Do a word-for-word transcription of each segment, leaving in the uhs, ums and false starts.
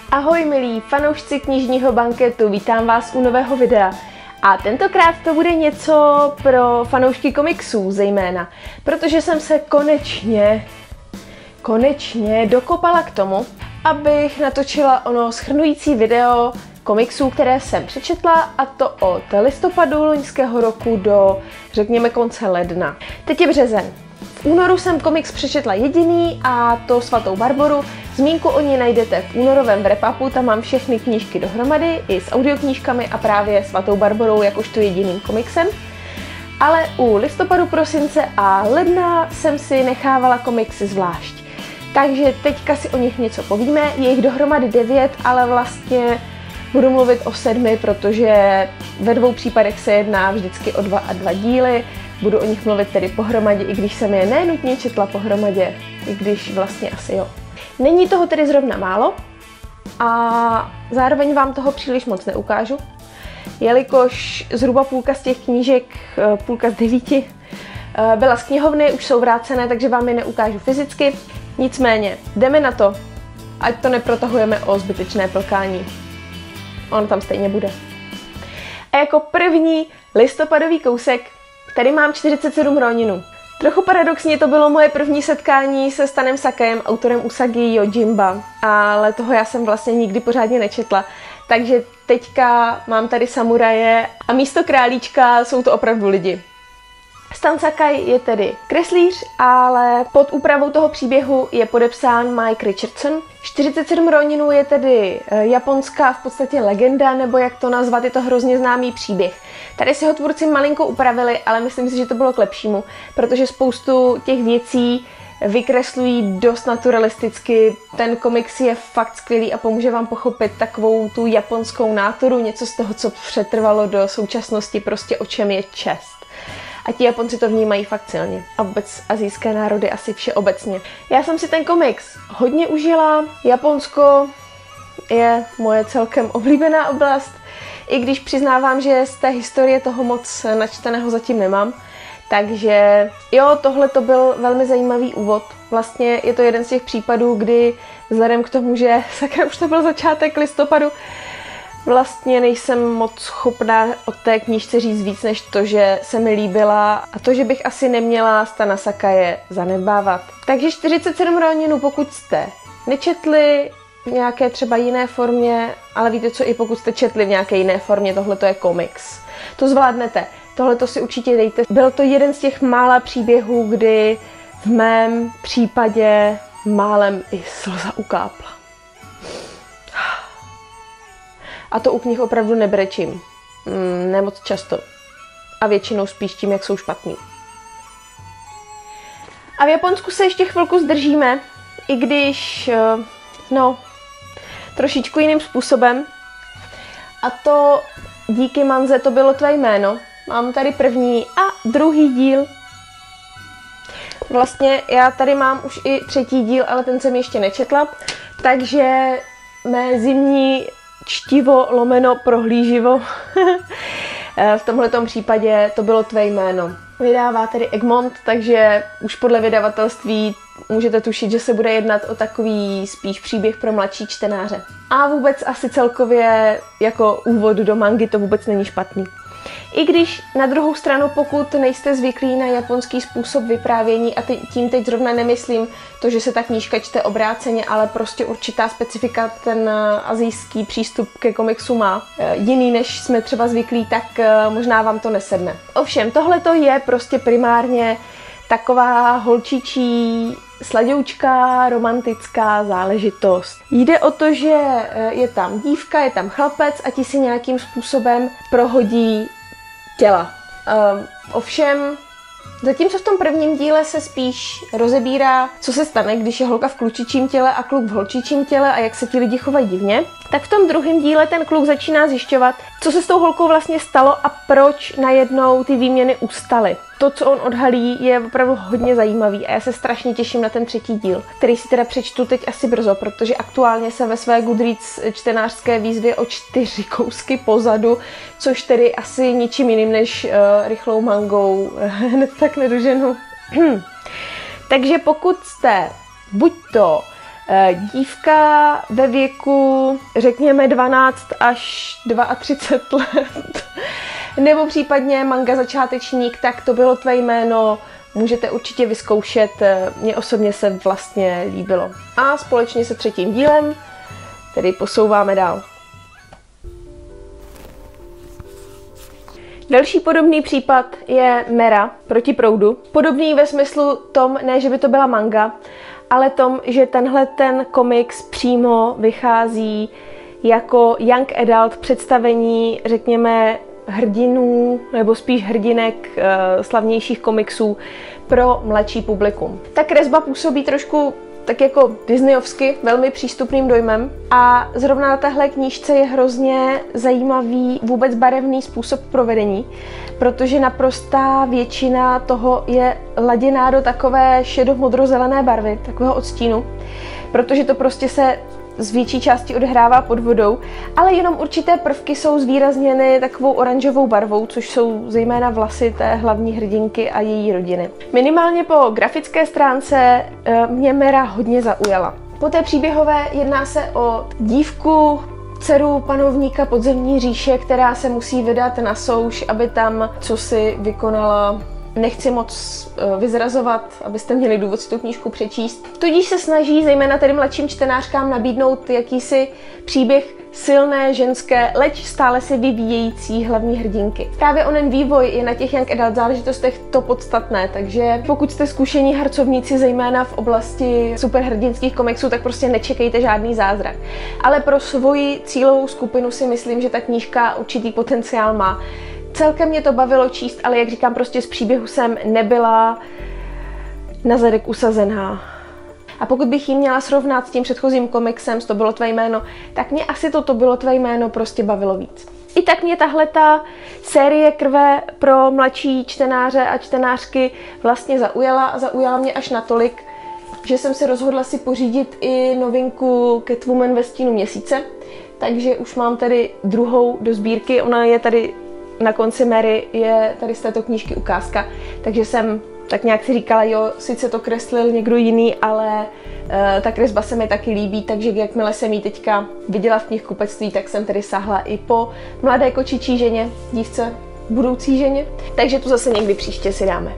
Ahoj milí fanoušci knižního banketu, vítám vás u nového videa. A tentokrát to bude něco pro fanoušky komiksů zejména, protože jsem se konečně, konečně dokopala k tomu, abych natočila ono shrnující video komiksů, které jsem přečetla, a to od listopadu loňského roku do, řekněme, konce ledna. Teď je březen. V únoru jsem komiks přečetla jediný, a to Svatou Barboru. Zmínku o ní najdete v únorovém wrap-upu, tam mám všechny knížky dohromady, i s audioknížkami a právě Svatou Barborou jakožto jediným komiksem. Ale u listopadu, prosince a ledna jsem si nechávala komiksy zvlášť. Takže teďka si o nich něco povíme, je jich dohromady devět, ale vlastně budu mluvit o sedmi, protože ve dvou případech se jedná vždycky o dva a dva díly. Budu o nich mluvit tedy pohromadě, i když jsem je nenutně četla pohromadě, i když vlastně asi jo. Není toho tedy zrovna málo a zároveň vám toho příliš moc neukážu, jelikož zhruba půlka z těch knížek, půlka z devíti, byla z knihovny, už jsou vrácené, takže vám je neukážu fyzicky. Nicméně, jdeme na to, ať to neprotahujeme o zbytečné plkání. On tam stejně bude. A jako první listopadový kousek tady mám čtyřicet sedm Roninů. Trochu paradoxně to bylo moje první setkání se Stanem Sakajem, autorem Usagi Yojimba, ale toho já jsem vlastně nikdy pořádně nečetla. Takže teďka mám tady samuraje a místo králíčka jsou to opravdu lidi. Stan Sakai je tedy kreslíř, ale pod úpravou toho příběhu je podepsán Mike Richardson. čtyřicet sedm Roninů je tedy japonská v podstatě legenda, nebo jak to nazvat, je to hrozně známý příběh. Tady si ho tvůrci malinko upravili, ale myslím si, že to bylo k lepšímu, protože spoustu těch věcí vykreslují dost naturalisticky. Ten komiks je fakt skvělý a pomůže vám pochopit takovou tu japonskou náturu, něco z toho, co přetrvalo do současnosti, prostě o čem je čest. A ti Japonci to vnímají fakt silně. A vůbec asijské národy asi všeobecně. Já jsem si ten komiks hodně užila. Japonsko je moje celkem oblíbená oblast, i když přiznávám, že z té historie toho moc načteného zatím nemám. Takže jo, tohle to byl velmi zajímavý úvod. Vlastně je to jeden z těch případů, kdy vzhledem k tomu, že sakra už to byl začátek listopadu, vlastně nejsem moc schopná o té knížce říct víc, než to, že se mi líbila a to, že bych asi neměla Stana Sakaje zanedbávat. Takže čtyřicet sedm Roninů, pokud jste nečetli v nějaké třeba jiné formě, ale víte co, i pokud jste četli v nějaké jiné formě, tohle to je komiks. To zvládnete, tohle to si určitě dejte. Byl to jeden z těch mála příběhů, kdy v mém případě málem i slza ukápla. A to u knih opravdu nebrečím. Mm, ne moc často. A většinou spíš tím, jak jsou špatný. A v Japonsku se ještě chvilku zdržíme, i když, no, trošičku jiným způsobem. A to díky manze To bylo tvé jméno. Mám tady první a druhý díl. Vlastně já tady mám už i třetí díl, ale ten jsem ještě nečetla. Takže mé zimní čtivo lomeno prohlíživo v tomhletom případě To bylo tvé jméno. Vydává tedy Egmont, takže už podle vydavatelství můžete tušit, že se bude jednat o takový spíš příběh pro mladší čtenáře. A vůbec asi celkově jako úvod do mangy to vůbec není špatný. I když na druhou stranu, pokud nejste zvyklí na japonský způsob vyprávění, a tím teď zrovna nemyslím to, že se ta knížka čte obráceně, ale prostě určitá specifika ten asijský přístup ke komiksu má jiný, než jsme třeba zvyklí, tak možná vám to nesedne. Ovšem, tohleto je prostě primárně taková holčičí, sladoučká, romantická záležitost. Jde o to, že je tam dívka, je tam chlapec a ti si nějakým způsobem prohodí těla. Um, ovšem, zatímco v tom prvním díle se spíš rozebírá, co se stane, když je holka v klučičím těle a kluk v holčičím těle a jak se ti lidi chovají divně, tak v tom druhém díle ten kluk začíná zjišťovat, co se s tou holkou vlastně stalo a proč najednou ty výměny ustaly. To, co on odhalí, je opravdu hodně zajímavý a já se strašně těším na ten třetí díl, který si teda přečtu teď asi brzo, protože aktuálně se ve své Goodreads čtenářské výzvě o čtyři kousky pozadu, což tedy asi ničím jiným než uh, rychlou mangou hned tak nedoženu. Takže pokud jste buď to Dívka ve věku, řekněme, dvanáct až třicet dva let, nebo případně manga začátečník, tak to bylo tvé jméno, můžete určitě vyzkoušet, mně osobně se vlastně líbilo. A společně se třetím dílem tedy posouváme dál. Další podobný případ je Mera proti proudu. Podobný ve smyslu tom, ne, že by to byla manga, ale tom, že tenhle ten komiks přímo vychází jako young adult představení, řekněme, hrdinů, nebo spíš hrdinek e, slavnějších komiksů pro mladší publikum. Ta kresba působí trošku tak jako disneyovsky, velmi přístupným dojmem. A zrovna na téhle knížce je hrozně zajímavý vůbec barevný způsob provedení, protože naprostá většina toho je laděná do takové šedo-modrozelené barvy, takového odstínu, protože to prostě se z větší části odehrává pod vodou, ale jenom určité prvky jsou zvýrazněny takovou oranžovou barvou, což jsou zejména vlasy té hlavní hrdinky a její rodiny. Minimálně po grafické stránce mě Mera hodně zaujala. Po té příběhové jedná se o dívku, dceru panovníka podzemní říše, která se musí vydat na souš, aby tam cosi vykonala. Nechci moc vyzrazovat, abyste měli důvod si tu knížku přečíst. Tudíž se snaží zejména tedy mladším čtenářkám nabídnout jakýsi příběh silné ženské, leč stále se vyvíjející hlavní hrdinky. Právě onen vývoj je na těch young adult záležitostech to podstatné, takže pokud jste zkušení harcovníci zejména v oblasti superhrdinských komiksů, tak prostě nečekejte žádný zázrak. Ale pro svoji cílovou skupinu si myslím, že ta knížka určitý potenciál má. Celkem mě to bavilo číst, ale jak říkám, prostě z příběhu jsem nebyla na zadek usazená. A pokud bych ji měla srovnat s tím předchozím komiksem, To bylo tvé jméno, tak mě asi to To bylo tvé jméno prostě bavilo víc. I tak mě tahle ta série krve pro mladší čtenáře a čtenářky vlastně zaujala a zaujala mě až natolik, že jsem se rozhodla si pořídit i novinku Catwoman ve stínu měsíce. Takže už mám tady druhou do sbírky, ona je tady na konci Mary, je tady z této knížky ukázka, takže jsem tak nějak si říkala, jo, sice to kreslil někdo jiný, ale uh, ta kresba se mi taky líbí, takže jakmile jsem ji teďka viděla v knihkupectví, tak jsem tedy sáhla i po mladé kočičí ženě, dívce, budoucí ženě, takže tu zase někdy příště si dáme.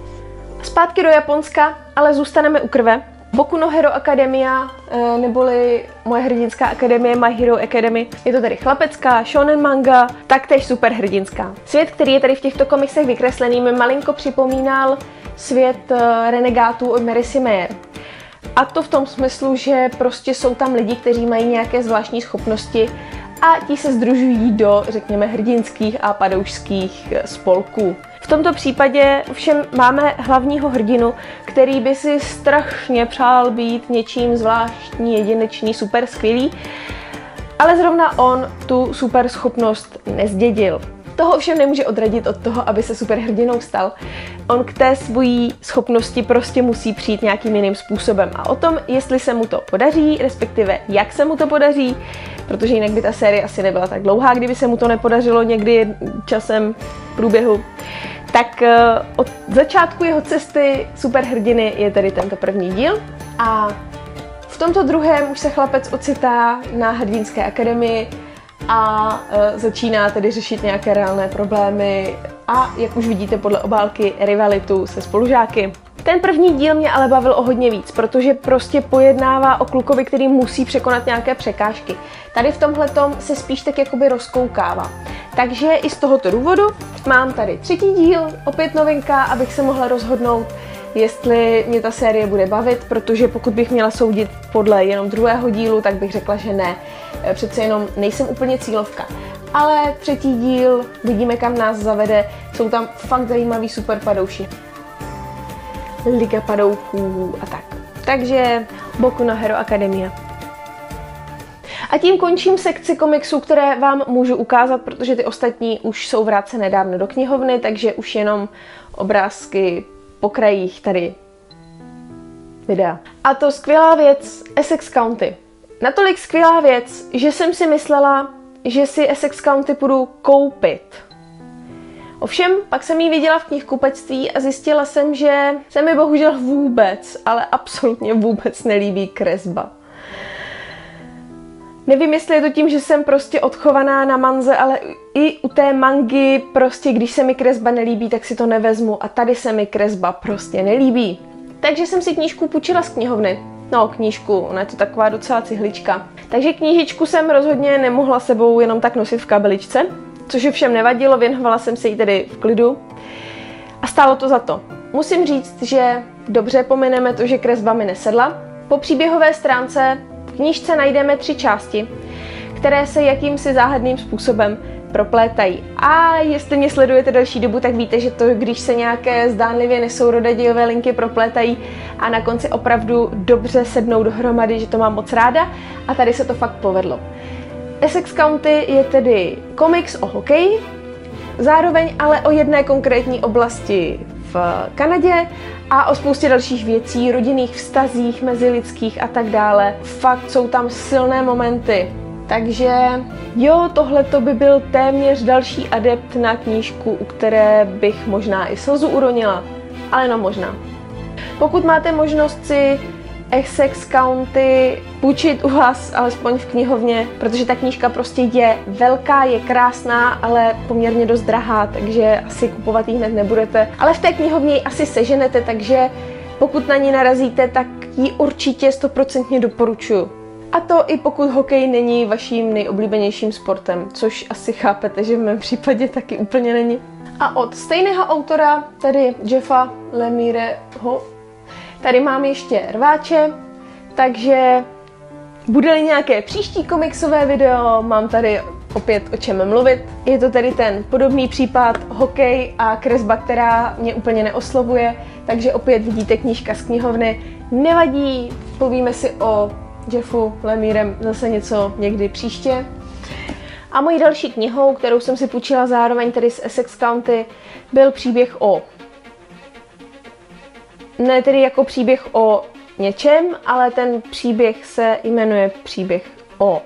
Zpátky do Japonska, ale zůstaneme u krve. Boku no Hero Academia, neboli moje hrdinská akademie My Hero Academy. Je to tedy chlapecká shonen manga, taktéž superhrdinská. Svět, který je tady v těchto komiksech vykreslený, mi malinko připomínal svět renegátů od Marysy Meyer. A to v tom smyslu, že prostě jsou tam lidi, kteří mají nějaké zvláštní schopnosti a ti se sdružují do, řekněme, hrdinských a padoušských spolků. V tomto případě všem máme hlavního hrdinu, který by si strašně přál být něčím zvláštní, jedinečný, super skvělý, ale zrovna on tu super schopnost nezdědil. Toho ovšem nemůže odradit od toho, aby se superhrdinou stal. On k té svojí schopnosti prostě musí přijít nějakým jiným způsobem. A o tom, jestli se mu to podaří, respektive jak se mu to podaří, protože jinak by ta série asi nebyla tak dlouhá, kdyby se mu to nepodařilo někdy časem průběhu. Tak od začátku jeho cesty superhrdiny je tedy tento první díl. A v tomto druhém už se chlapec ocitá na hrdinské akademii a e, začíná tedy řešit nějaké reálné problémy a, jak už vidíte podle obálky, rivalitu se spolužáky. Ten první díl mě ale bavil o hodně víc, protože prostě pojednává o klukovi, který musí překonat nějaké překážky. Tady v tomhletom se spíš tak jakoby rozkoukává. Takže i z tohoto důvodu mám tady třetí díl, opět novinka, abych se mohla rozhodnout, jestli mě ta série bude bavit, protože pokud bych měla soudit podle jenom druhého dílu, tak bych řekla, že ne. Přece jenom nejsem úplně cílovka. Ale třetí díl, vidíme, kam nás zavede, jsou tam fakt zajímavý super padouši. Liga padouchů a tak. Takže Boku no Hero Academia. A tím končím sekci komiksů, které vám můžu ukázat, protože ty ostatní už jsou vrácené dávno do knihovny, takže už jenom obrázky po krajích tady videa. A to skvělá věc, Essex County. Natolik skvělá věc, že jsem si myslela, že si Essex County půjdu koupit. Ovšem, pak jsem ji viděla v knihkupectví a zjistila jsem, že se mi bohužel vůbec, ale absolutně vůbec nelíbí kresba. Nevím, jestli je to tím, že jsem prostě odchovaná na manze, ale i u té mangy prostě, když se mi kresba nelíbí, tak si to nevezmu a tady se mi kresba prostě nelíbí. Takže jsem si knížku půjčila z knihovny. No, knížku, ona je to taková docela cihlička. Takže knížičku jsem rozhodně nemohla sebou jenom tak nosit v kabeličce, což ovšem nevadilo, věnovala jsem se jí tedy v klidu. A stálo to za to. Musím říct, že dobře pomineme to, že kresba mi nesedla. Po příběhové stránce v knížce najdeme tři části, které se jakýmsi záhadným způsobem proplétají. A jestli mě sledujete delší dobu, tak víte, že to, když se nějaké zdánlivě nesourodé dějové linky proplétají a na konci opravdu dobře sednou dohromady, že to mám moc ráda a tady se to fakt povedlo. Essex County je tedy komiks o hokeji, zároveň ale o jedné konkrétní oblasti v Kanadě a o spoustě dalších věcí, rodinných vztazích, mezilidských a tak dále. Fakt jsou tam silné momenty. Takže jo, tohleto by byl téměř další adept na knížku, u které bych možná i slzu uronila, ale no možná. Pokud máte možnost si Essex County půjčit u vás, alespoň v knihovně, protože ta knížka prostě je velká, je krásná, ale poměrně dost drahá, takže asi kupovat ji hned nebudete. Ale v té knihovně ji asi seženete, takže pokud na ní narazíte, tak ji určitě stoprocentně doporučuji. A to i pokud hokej není vaším nejoblíbenějším sportem, což asi chápete, že v mém případě taky úplně není. A od stejného autora, tedy Jeffa Lemireho, tady mám ještě Rváče, takže bude-li nějaké příští komiksové video, mám tady opět o čem mluvit. Je to tedy ten podobný případ hokej a kresba, která mě úplně neoslovuje, takže opět vidíte knížka z knihovny. Nevadí, povíme si o Jeffu Lemirem zase něco někdy příště. A mojí další knihou, kterou jsem si půjčila zároveň tedy z Essex County, byl příběh o... Ne tedy jako příběh o něčem, ale ten příběh se jmenuje Příběh o...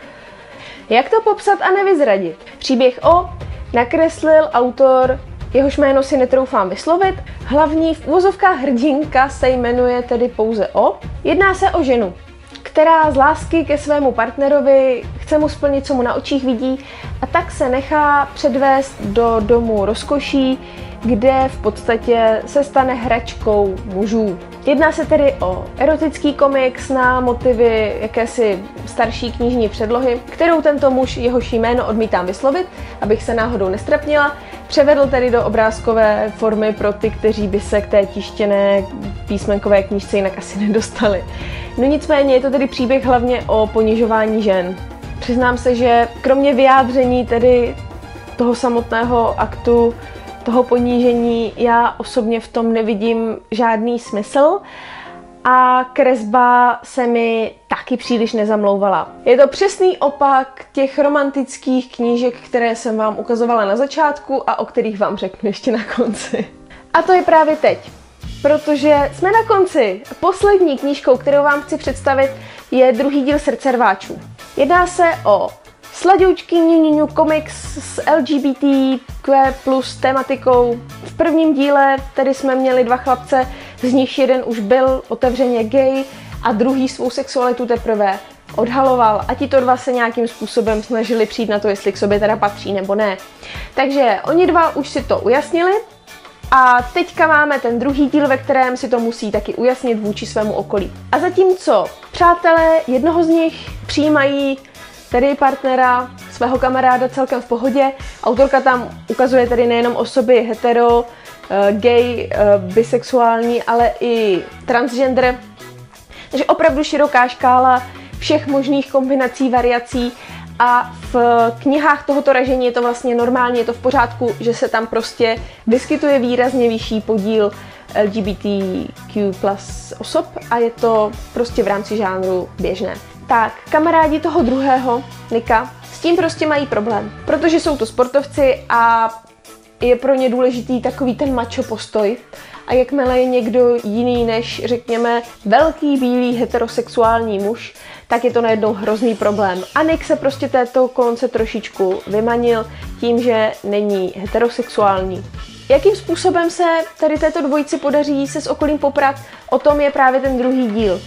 Jak to popsat a nevyzradit? Příběh o nakreslil autor, jehož jméno si netroufám vyslovit. Hlavní v uvozovkách hrdinka se jmenuje tedy pouze O. Jedná se o ženu, která z lásky ke svému partnerovi chce mu splnit, co mu na očích vidí, a tak se nechá předvést do domu rozkoší, kde v podstatě se stane hračkou mužů. Jedná se tedy o erotický komiks na motivy jakési starší knižní předlohy, kterou tento muž, jehož jméno odmítám vyslovit, abych se náhodou nestrapnila, převedl tedy do obrázkové formy pro ty, kteří by se k té tištěné písmenkové knížce jinak asi nedostali. No nicméně je to tedy příběh hlavně o ponižování žen. Přiznám se, že kromě vyjádření tedy toho samotného aktu, toho ponížení, já osobně v tom nevidím žádný smysl a kresba se mi taky příliš nezamlouvala. Je to přesný opak těch romantických knížek, které jsem vám ukazovala na začátku a o kterých vám řeknu ještě na konci. A to je právě teď, protože jsme na konci. Poslední knížkou, kterou vám chci představit, je druhý díl Srdce rváčů. Jedná se o sladoučký ňuňuňu komiks s L G B T Q plus tematikou. V prvním díle tedy jsme měli dva chlapce, z nich jeden už byl otevřeně gay a druhý svou sexualitu teprve odhaloval a tito dva se nějakým způsobem snažili přijít na to, jestli k sobě teda patří nebo ne. Takže oni dva už si to ujasnili a teďka máme ten druhý díl, ve kterém si to musí taky ujasnit vůči svému okolí. A zatímco přátelé jednoho z nich přijímají tedy partnera, svého kamaráda celkem v pohodě. Autorka tam ukazuje tedy nejenom osoby hetero, gay, bisexuální, ale i transgender. Takže opravdu široká škála všech možných kombinací, variací a v knihách tohoto ražení je to vlastně normálně, je to v pořádku, že se tam prostě vyskytuje výrazně vyšší podíl L G B T Q plus osob a je to prostě v rámci žánru běžné. Tak, kamarádi toho druhého, Nika, s tím prostě mají problém, protože jsou to sportovci a je pro ně důležitý takový ten macho postoj a jakmile je někdo jiný než, řekněme, velký bílý heterosexuální muž, tak je to najednou hrozný problém. A Nick se prostě této kolonce trošičku vymanil tím, že není heterosexuální. Jakým způsobem se tady této dvojici podaří se s okolím poprat, o tom je právě ten druhý díl.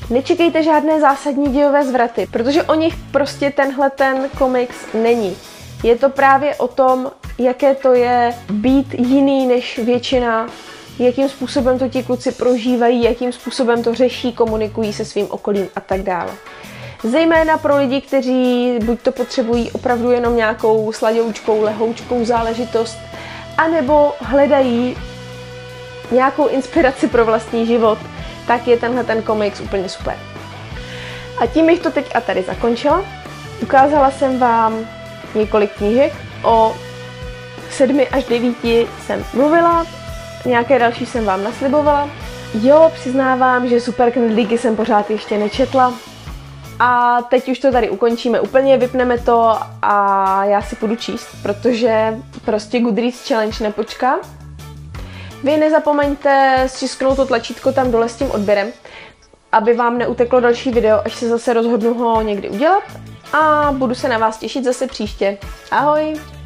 Nečekejte žádné zásadní dějové zvraty, protože o nich prostě tenhle ten komiks není. Je to právě o tom, jaké to je být jiný než většina, jakým způsobem to ti kluci prožívají, jakým způsobem to řeší, komunikují se svým okolím a tak dále. Zejména pro lidi, kteří buď to potřebují opravdu jenom nějakou sladoučkou, lehoučkou záležitost, anebo hledají nějakou inspiraci pro vlastní život, tak je tenhle ten komiks úplně super. A tím bych to teď a tady zakončila. Ukázala jsem vám několik knížek, o sedmi až devíti jsem mluvila, nějaké další jsem vám naslibovala. Jo, přiznávám, že Super knedlíky jsem pořád ještě nečetla. A teď už to tady ukončíme úplně, vypneme to a já si půjdu číst, protože prostě Goodreads Challenge nepočká. Vy nezapomeňte stisknout to tlačítko tam dole s tím odběrem, aby vám neuteklo další video, až se zase rozhodnu ho někdy udělat. A budu se na vás těšit zase příště. Ahoj!